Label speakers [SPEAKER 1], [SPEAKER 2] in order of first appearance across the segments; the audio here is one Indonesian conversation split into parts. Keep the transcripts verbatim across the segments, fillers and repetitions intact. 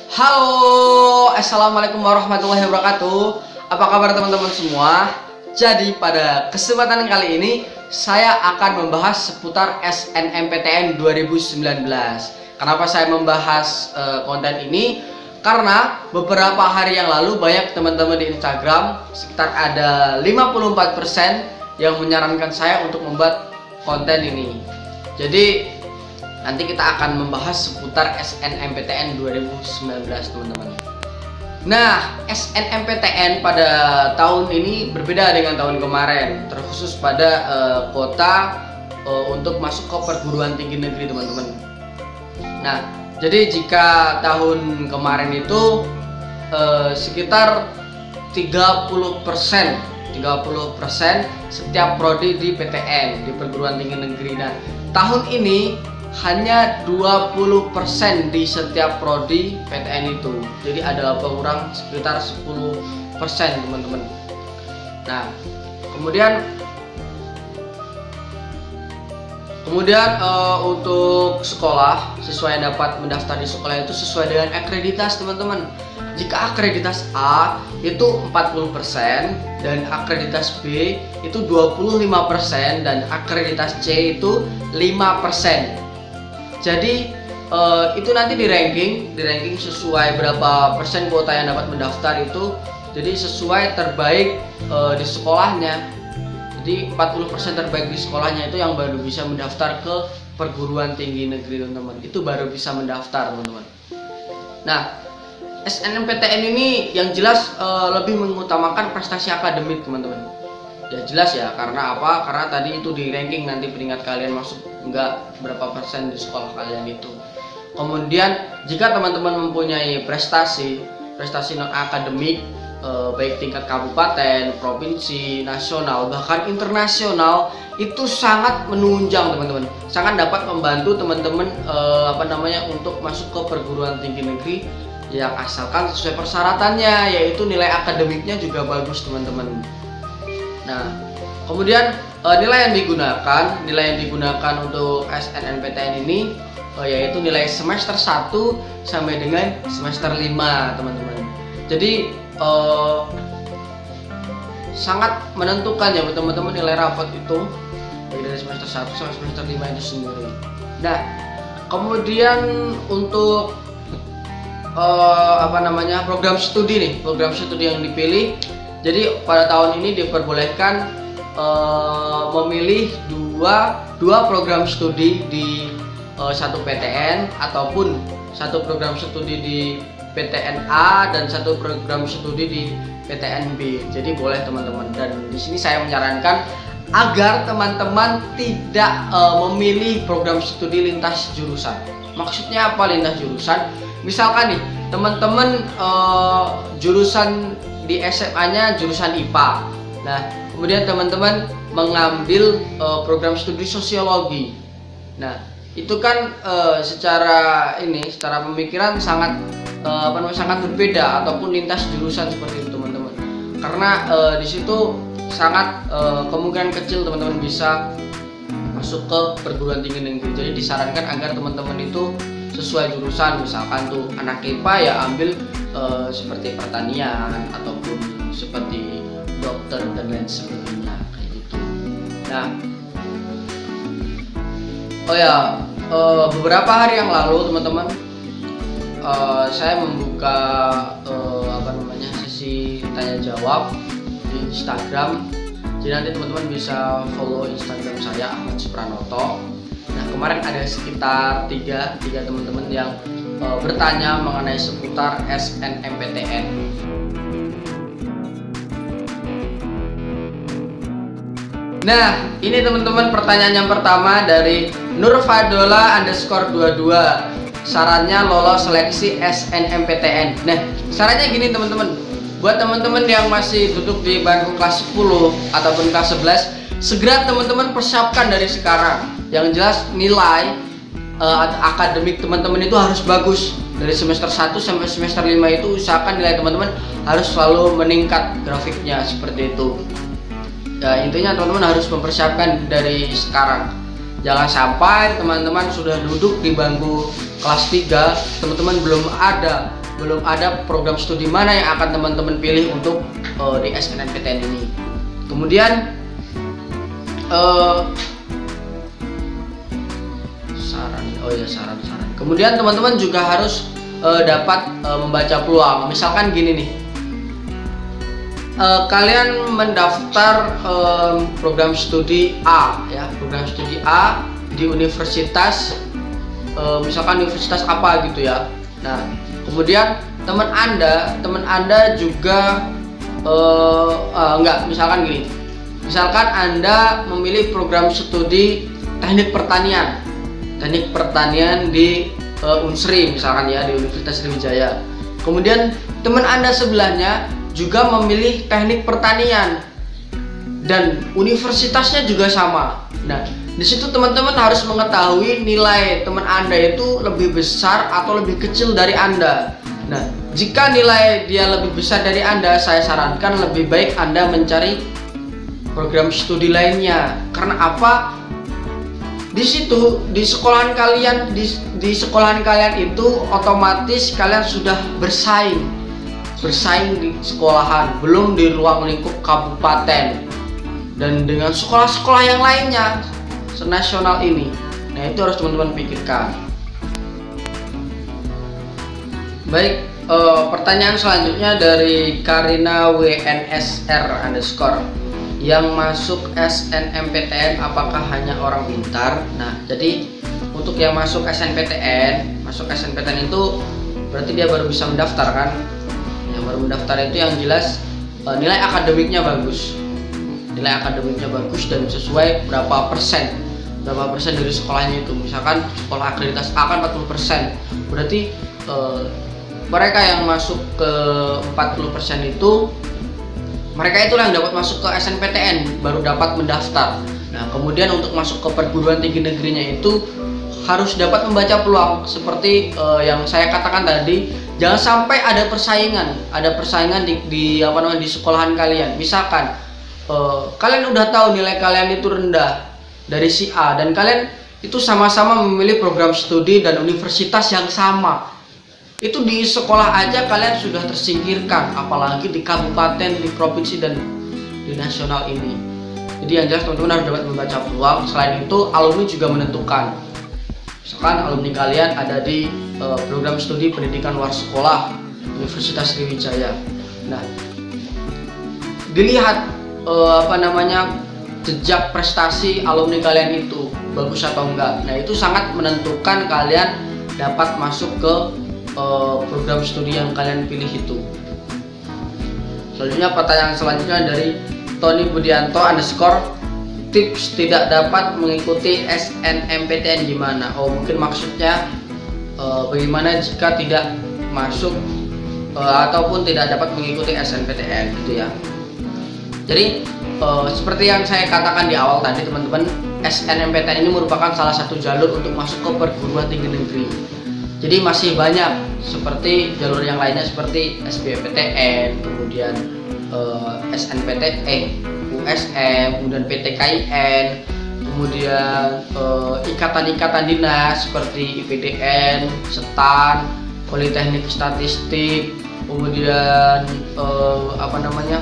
[SPEAKER 1] Halo, assalamualaikum warahmatullahi wabarakatuh. Apa kabar teman-teman semua? Jadi pada kesempatan kali ini saya akan membahas seputar S N M P T N dua ribu sembilan belas. Kenapa saya membahas uh, konten ini? Karena beberapa hari yang lalu banyak teman-teman di Instagram, sekitar ada lima puluh empat persen yang menyarankan saya untuk membuat konten ini. Jadi nanti kita akan membahas seputar S N M P T N dua ribu sembilan belas, teman-teman. Nah, S N M P T N pada tahun ini berbeda dengan tahun kemarin, terkhusus pada uh, kota uh, untuk masuk ke perguruan tinggi negeri, teman-teman. Nah, jadi jika tahun kemarin itu uh, sekitar tiga puluh persen setiap prodi di P T N, di perguruan tinggi negeri. Nah, tahun ini hanya dua puluh persen di setiap prodi P T N itu. Jadi ada kurang sekitar sepuluh persen, teman-teman. Nah, kemudian kemudian uh, untuk sekolah, siswa yang dapat mendaftar di sekolah itu sesuai dengan akreditas, teman-teman. Jika akreditas A itu empat puluh persen dan akreditas B itu dua puluh lima persen dan akreditas C itu lima persen. Jadi uh, itu nanti di ranking, di ranking sesuai berapa persen kuota yang dapat mendaftar itu. Jadi sesuai terbaik uh, di sekolahnya. Jadi empat puluh persen terbaik di sekolahnya itu yang baru bisa mendaftar ke perguruan tinggi negeri, teman-teman. Itu baru bisa mendaftar, teman-teman. Nah, S N M P T N ini yang jelas uh, lebih mengutamakan prestasi akademik, teman-teman. Ya jelas ya, karena apa? Karena tadi itu di ranking nanti peringkat kalian masuk enggak berapa persen di sekolah kalian itu. Kemudian jika teman-teman mempunyai prestasi prestasi non akademik eh, baik tingkat kabupaten, provinsi, nasional, bahkan internasional, itu sangat menunjang, teman-teman. Sangat dapat membantu teman-teman eh, apa namanya untuk masuk ke perguruan tinggi negeri yang asalkan sesuai persyaratannya, yaitu nilai akademiknya juga bagus, teman-teman. Nah, kemudian uh, nilai yang digunakan, nilai yang digunakan untuk S N M P T N ini uh, yaitu nilai semester satu sampai dengan semester lima, teman-teman. Jadi uh, sangat menentukan ya buat teman-teman nilai rapot itu dari semester satu sampai semester lima itu sendiri. Nah, kemudian untuk uh, apa namanya program studi nih, program studi yang dipilih. Jadi pada tahun ini diperbolehkan uh, memilih dua, dua program studi di uh, satu P T N ataupun satu program studi di P T N A dan satu program studi di P T N B. Jadi boleh, teman-teman. Dan di sini saya menyarankan agar teman-teman tidak uh, memilih program studi lintas jurusan. Maksudnya apa lintas jurusan? Misalkan nih teman-teman uh, jurusan di S M A-nya jurusan I P A. Nah, kemudian teman-teman mengambil uh, program studi sosiologi. Nah, itu kan uh, secara ini, secara pemikiran sangat uh, apa namanya sangat berbeda ataupun lintas jurusan seperti itu, teman-teman. Karena uh, di situ sangat uh, kemungkinan kecil teman-teman bisa masuk ke perguruan tinggi negeri. Jadi disarankan agar teman-teman itu sesuai jurusan. Misalkan tuh anak I P A ya ambil uh, seperti pertanian ataupun seperti dokter dan lain sebagainya kayak gitu. Nah, oh ya uh, beberapa hari yang lalu, teman-teman, uh, saya membuka uh, apa namanya sesi tanya jawab di Instagram. Jadi nanti teman-teman bisa follow Instagram saya Ahmad Supranoto. Nah, kemarin ada sekitar tiga tiga teman-teman yang uh, bertanya mengenai seputar S N M P T N. Nah, ini teman-teman pertanyaan yang pertama dari Nurfadola underscore dua dua. Sarannya lolos seleksi S N M P T N. Nah, sarannya gini, teman-teman. Buat teman-teman yang masih duduk di bangku kelas sepuluh ataupun kelas sebelas, segera teman-teman persiapkan dari sekarang. Yang jelas nilai uh, akademik teman-teman itu harus bagus. Dari semester satu sampai semester lima itu usahakan nilai teman-teman harus selalu meningkat grafiknya seperti itu. Ya, intinya teman-teman harus mempersiapkan dari sekarang. Jangan sampai teman-teman sudah duduk di bangku kelas tiga, teman-teman belum ada belum ada program studi mana yang akan teman-teman pilih untuk uh, di S N M P T N ini. Kemudian uh, saran, oh ya saran-saran. Kemudian teman-teman juga harus uh, dapat uh, membaca peluang. Misalkan gini nih, uh, kalian mendaftar uh, program studi A, ya, program studi A di universitas, uh, misalkan universitas apa gitu ya. Nah, kemudian teman anda, teman anda juga uh, uh, enggak, misalkan gini, misalkan anda memilih program studi teknik pertanian, teknik pertanian di uh, Unsri misalkan ya, di Universitas Sriwijaya. Kemudian teman anda sebelahnya juga memilih teknik pertanian dan universitasnya juga sama. Nah, di situ teman-teman harus mengetahui nilai teman anda itu lebih besar atau lebih kecil dari anda. Nah, jika nilai dia lebih besar dari anda, saya sarankan lebih baik anda mencari program studi lainnya. Karena apa? Di situ, di sekolahan kalian, di, di sekolahan kalian itu otomatis kalian sudah bersaing, bersaing di sekolahan, belum di ruang lingkup kabupaten dan dengan sekolah-sekolah yang lainnya senasional ini. Nah, itu harus teman-teman pikirkan. Baik, eh, pertanyaan selanjutnya dari Karina W N S R underscore, yang masuk S N M P T N apakah hanya orang pintar? Nah, jadi untuk yang masuk S N P T N, masuk S N P T N itu berarti dia baru bisa mendaftar kan? Yang baru mendaftar itu yang jelas eh, nilai akademiknya bagus, nilai akademiknya bagus dan sesuai berapa persen, berapa persen dari sekolahnya itu. Misalkan sekolah akreditasi A kan empat puluh persen, berarti eh, mereka yang masuk ke empat puluh persen itu, mereka itulah yang dapat masuk ke S N P T N, baru dapat mendaftar. Nah, kemudian untuk masuk ke perguruan tinggi negerinya itu harus dapat membaca peluang seperti uh, yang saya katakan tadi. Jangan sampai ada persaingan, ada persaingan di, di apa namanya di sekolahan kalian. Misalkan uh, kalian udah tahu nilai kalian itu rendah dari si A dan kalian itu sama-sama memilih program studi dan universitas yang sama. Itu di sekolah aja kalian sudah tersingkirkan, apalagi di kabupaten, di provinsi, dan di nasional ini. Jadi yang jelas teman-teman harus dapat membaca peluang. Selain itu, alumni juga menentukan. Misalkan alumni kalian ada di uh, program studi pendidikan luar sekolah Universitas Sriwijaya. Nah, dilihat uh, apa namanya jejak prestasi alumni kalian itu bagus atau enggak. Nah, itu sangat menentukan kalian dapat masuk ke program studi yang kalian pilih itu. Selanjutnya pertanyaan selanjutnya dari Tony Budianto underscore, tips tidak dapat mengikuti S N M P T N gimana? Oh, mungkin maksudnya uh, bagaimana jika tidak masuk uh, ataupun tidak dapat mengikuti S N P T N gitu ya. Jadi uh, seperti yang saya katakan di awal tadi teman-teman, S N M P T N ini merupakan salah satu jalur untuk masuk ke perguruan tinggi negeri. Jadi masih banyak seperti jalur yang lainnya seperti S B M P T N, kemudian uh, S N P T N, U S M, kemudian P T K I N, kemudian uh, ikatan-ikatan dinas seperti I P D N, SETAN, Politeknik Statistik, kemudian uh, apa namanya?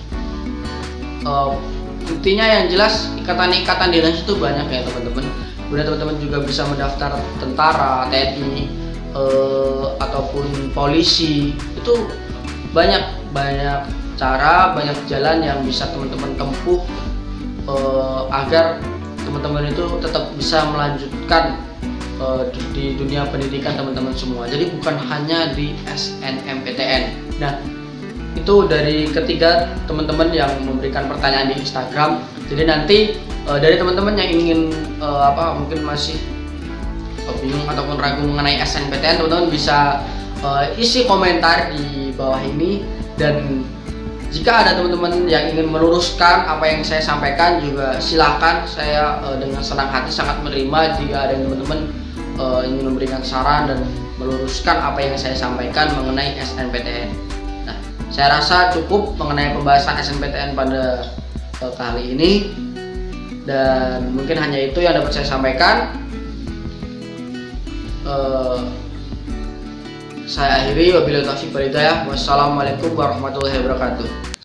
[SPEAKER 1] Uh, intinya yang jelas ikatan-ikatan dinas itu banyak ya teman-teman. Kemudian teman-teman juga bisa mendaftar tentara, T N I, uh, ataupun polisi. Itu banyak banyak cara, banyak jalan yang bisa teman-teman tempuh uh, agar teman-teman itu tetap bisa melanjutkan uh, di, di dunia pendidikan teman-teman semua. Jadi bukan hanya di S N M P T N. Nah, itu dari ketiga teman-teman yang memberikan pertanyaan di Instagram. Jadi nanti Uh, dari teman-teman yang ingin uh, apa mungkin masih uh, bingung ataupun ragu mengenai S N P T N, teman-teman bisa uh, isi komentar di bawah ini, dan jika ada teman-teman yang ingin meluruskan apa yang saya sampaikan juga silahkan. Saya uh, dengan senang hati sangat menerima jika ada yang teman-teman uh, ingin memberikan saran dan meluruskan apa yang saya sampaikan mengenai S N P T N. Nah, saya rasa cukup mengenai pembahasan S N P T N pada uh, kali ini. Dan mungkin hanya itu yang dapat saya sampaikan. Uh, saya akhiri, wabillahi taufiq wal hidayah. Wassalamualaikum warahmatullahi wabarakatuh.